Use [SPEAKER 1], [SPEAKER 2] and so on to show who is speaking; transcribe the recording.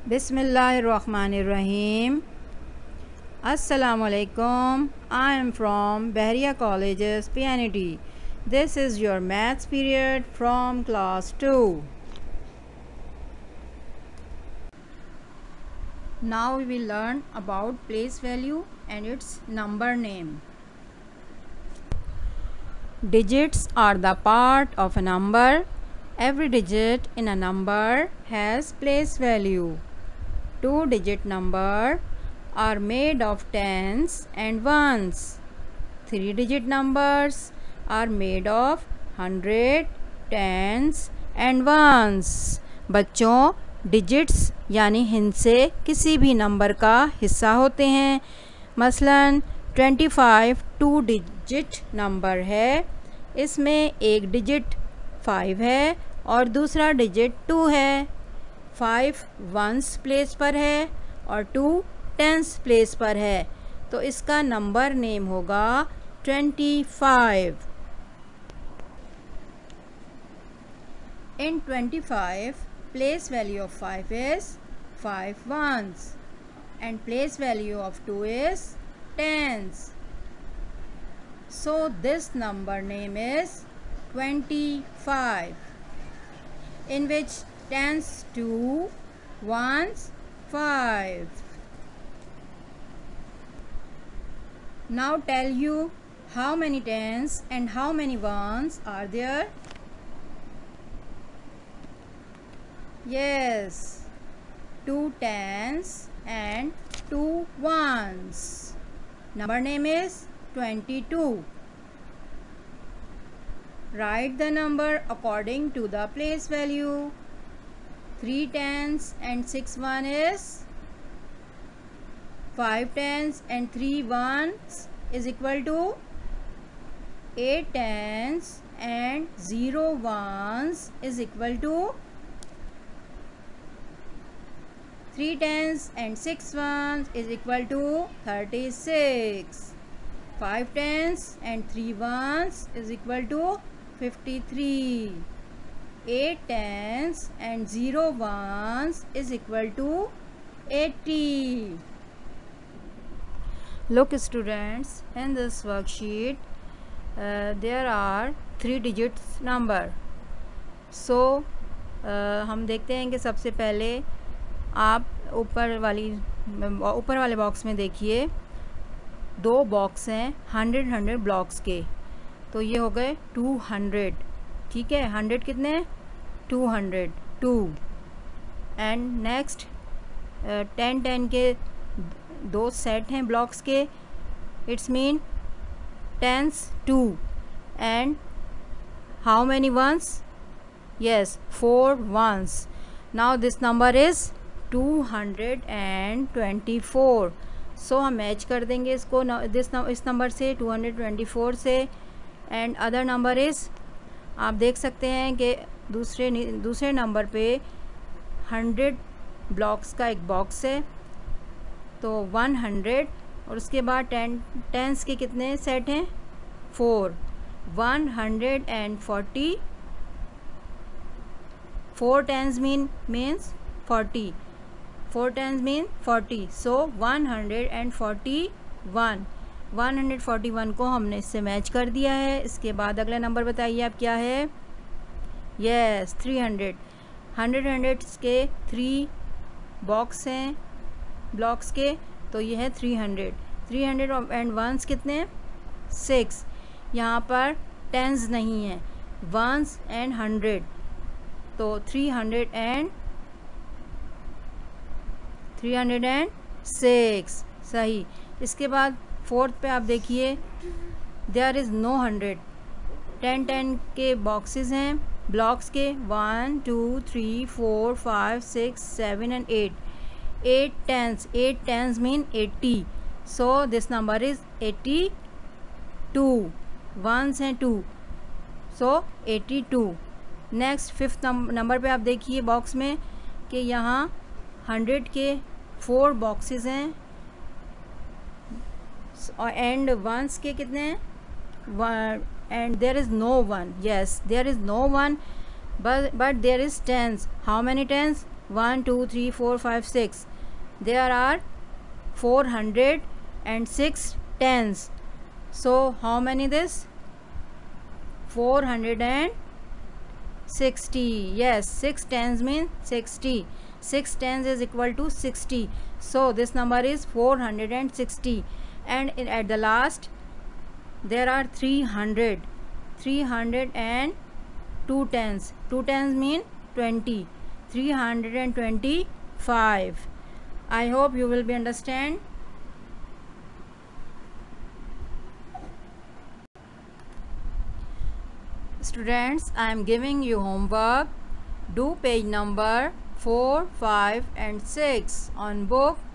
[SPEAKER 1] Bismillahirrahmanirrahim. Assalamualaikum. I am from Bahria Colleges, PNT. This is your maths period from class 2. Now we will learn about place value and its number name. Digits are the part of a number. Every digit in a number has place value. Two-digit number are made of tens and ones. Three-digit numbers are made of 100, tens and ones. बच्चों, digits यानी हिस्से किसी भी number का हिस्सा होते हैं. मसलन 25 टू डिजिट नंबर है. इसमें एक डिजिट 5 है और दूसरा डिजिट 2 है. 5 वंस प्लेस पर है और 2 टेंस प्लेस पर है, तो इसका नंबर नेम होगा 25. In 25, place value of 5 is 5 ones and place value of 2 is tens. So this number name is 25, in which tens 2, ones 5. Now tell you how many tens and how many ones are there. Yes, 2 tens and 2 ones. Number name is 22. Write the number according to the place value. 3 tens and 6 one is 5 tens and 3 ones is equal to 8 tens and 0 ones is equal to 3 tens and 6 ones is equal to 36. 5 tens and 3 ones is equal to 53. 8 tens and 0 ones is equal to 80. Look students, in this worksheet there are 3 digits number. So हम देखते हैं कि सबसे पहले आप ऊपर वाले box में देखिए, 2 बॉक्स हैं 100 ब्लॉक्स के, तो ये हो गए 200. ठीक है, 100 कितने हैं? 200, 2. एंड नेक्स्ट 10 के 2 सेट हैं ब्लॉक्स के. It's mean tens 2 and how many ones? Yes, 4 ones. Now this number is 224. So हम मैच कर देंगे इसको इस नंबर से, 224 से. एंड अदर नंबर इज़, आप देख सकते हैं कि दूसरे नंबर पे 100 ब्लॉक्स का एक बॉक्स है, तो 100. और उसके बाद टेंस के कितने सेट हैं? 4. 140. 4 tens means 40. 4 tens mean 40. So 141. 141 को हमने इससे मैच कर दिया है. इसके बाद अगला नंबर बताइए आप क्या है? यस, 300. 100 के 3 बॉक्स हैं ब्लॉक्स के, तो ये है 300. 300 एंड वंस कितने हैं? 6. यहाँ पर टेंस नहीं है, वंस एंड 100, तो 306. सही. इसके बाद 4th पे आप देखिए, देयर इज़ नो 100. 10 के बॉक्सेस हैं ब्लॉक्स के, 1 2 3 4 5 6 7 and 8. 8 tens mean 80. So this number is 82. Ones हैं 2, सो 82. नेक्स्ट 5th नंबर पे आप देखिए बॉक्स में कि यहाँ 100 के 4 बॉक्सेस हैं एंड वंस के कितने हैं? And there is no one. Yes, there is no one, but there is tens. How many tens? 1 2 3 4 5 6. There are 406 tens. So how many this? 460. Yes, 6 tens means 60. 6 tens is equal to 60. So this number is 460. And at the last there are 300. 300 and 2 tens. 2 tens mean 20. 325. I hope you will be understand. Students, I am giving you homework. Do page number 4, 5 and 6 on book